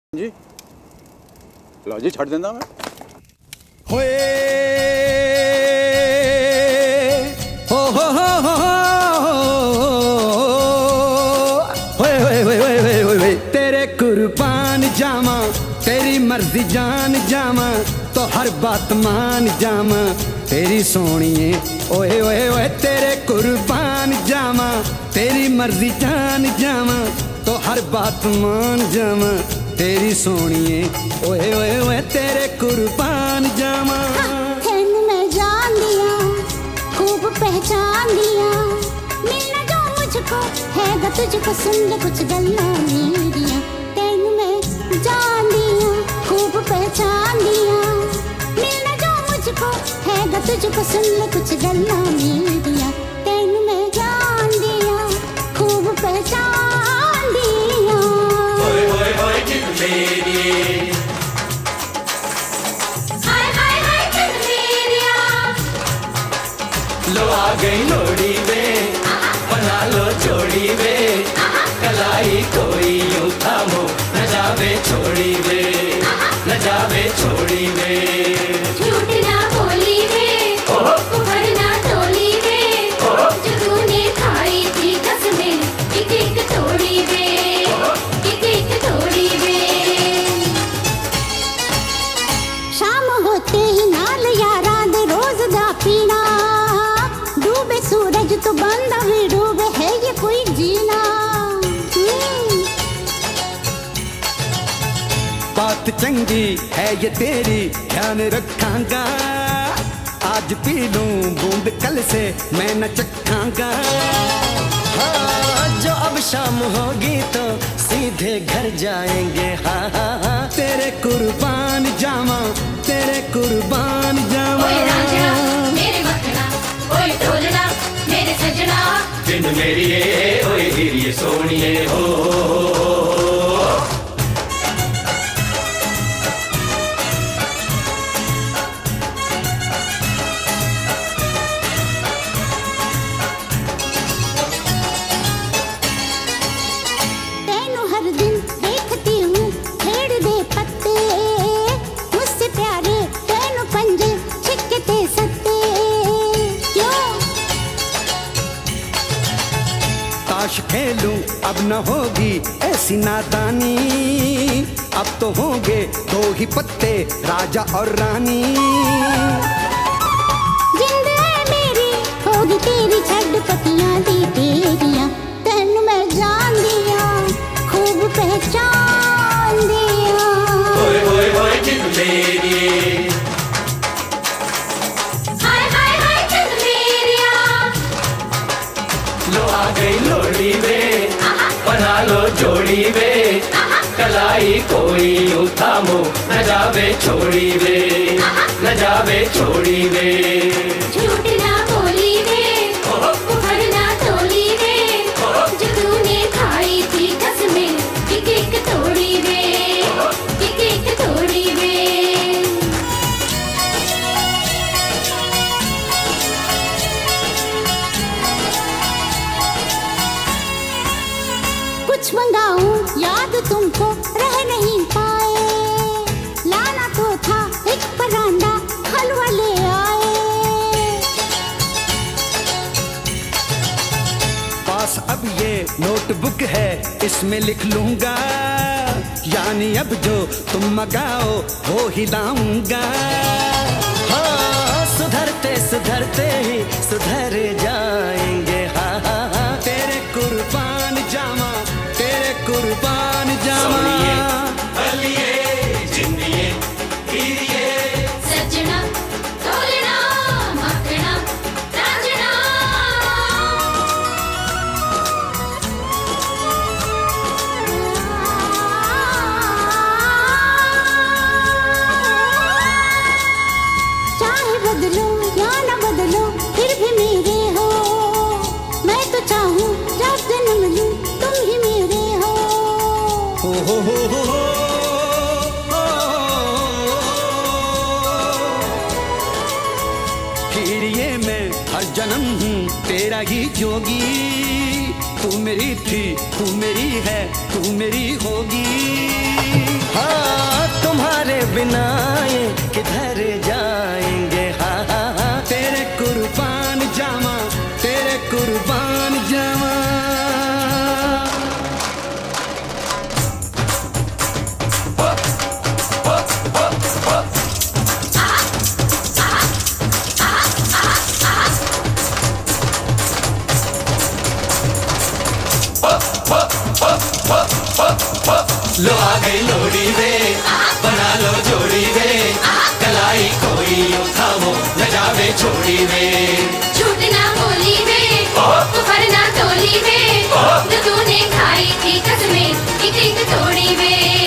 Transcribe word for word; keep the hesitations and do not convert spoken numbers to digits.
जी लो जी छड़ देना मैं होए हो हो हो हो होए होए होए होए होए तेरे कुर्बान जामा तेरी मर्जी जान जामा तो हर बात मान जामा तेरी सोनिए ओए ओए ओए तेरे कुर्बान जामा तेरी मर्जी जान जामा तो हर बात मान जामा तेरी सोनिए ओए ओए ओए तेरे कुर्बान जामा। तेनू मैं जान दिया खूब पहचान दिया मिलना जो मुझको है गा तुझको सुन ले कुछ गल्लां मेरियां। तेनू मैं जान दिया खूब पहचान दिया मिलना जो मुझको है गा तुझको सुन ले कुछ गल्लां मेरियां। तेनू मैं जान दिया खूब पहचान दिया ओए ओए ओए जिद मेरी हाय हाय हाय जिद मेरिया लो आ गई लोड़ी वे बना लो जोड़ी वे कलाई कोई यूं थामो न जावे छोड़ी वे न जावे छोड़ी वे झूठ ना बोली वे कुहर ना तोली वे जो तूने खाई थी कसमें एक एक तोड़ी वे एक एक तोड़ी वे। शाम होते ही नाल यारां दे रोज दा पीना डूबे सूरज तो बंदा भी डूबे है ये कोई जीना। बात चंगी है ये तेरी ध्यान रखांगा आज पी लूं बूंद कल से मैं न चखांगा। हाँ, जो अब शाम होगी तो सीधे घर जाएंगे हाँ हाँ हाँ तेरे कुर्बान जामा तेरे कुर्बान जामा। ओए रांझा मेरे मखना ओए ढोलना मेरे सजना जिंद मेरी ए ओए हीरिए सोनिए हो तेनू हर दिन देखती हूँ छेड़ दे पत्ते मुझसे प्यारे तेनू पंजे छिकते सत्ते क्यों। ताश खेलूं अब न होगी ऐसी नादानी अब तो होंगे दो ही पत्ते राजा और रानी। जिंद है मेरी होगी तेरी छड़ पतियां दी तेरियां। तेनू मैं जान दिया खूब पहचान दिया ओए ओए ओए जिद मेरी हाय हाय हाय जिद मेरिया लो आ गई लोड़ी वे बना लो जोड़ी वे कलाई कोई यूं थामो न जावे छोड़ी वे न जावे छोड़ी वे झूठ ना बोली वे कुहर ना तोली वे जो तूने खाई थी कसमें एक एक तोड़ी वे एक एक तोड़ी वे। कुछ मंगाऊं याद तुमको रह नहीं पाए लाना तो था एक परांदा हलवा ले आए। पास अब ये नोटबुक है इसमें लिख लूंगा यानी अब जो तुम मगाओ वो ही लाऊंगा। हाँ सुधरते सुधरते ही सुधर जाएंगे हाँ हाँ हाँ तेरे कुर्बान जामा तेरे कुर्बान जामा। बलिए जिंदिए हीरिए सजना ढोलना मखना रांझना चाहे बदलो या न बदलो फिर भी मेरे हो मैं तो चाहूँ जब जन्म लूं तुम ही मेरे हो। हो हो हो हो हो। हीरिए मैं हर जन्म हूँ तेरा ही जोगी तू मेरी थी तू मेरी है तू मेरी होगी। हाँ लोड़ी वे बना लो जोड़ी वे कलाई कोई यूं थामो न जावे छोड़ी वे झूठ ना बोली वे कुफर ना तोली वे जो तूने खाई थी कसमें एक एक तोड़ी वे